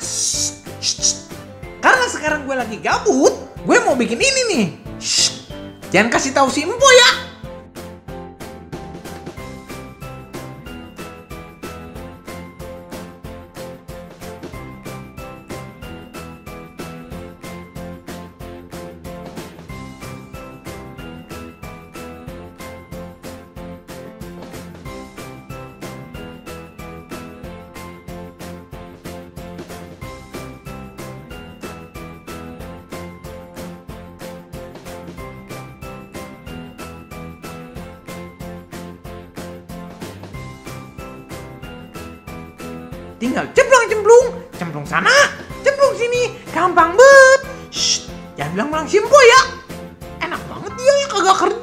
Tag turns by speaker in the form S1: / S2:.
S1: Karena sekarang gue lagi gabut, gue mau bikin ini nih. Jangan kasih tahu si Empo ya. Tinggal cemplung sana, cemplung sini, gampang banget. Jangan bilang si Empo ya. Enak banget dia ya kagak kerja.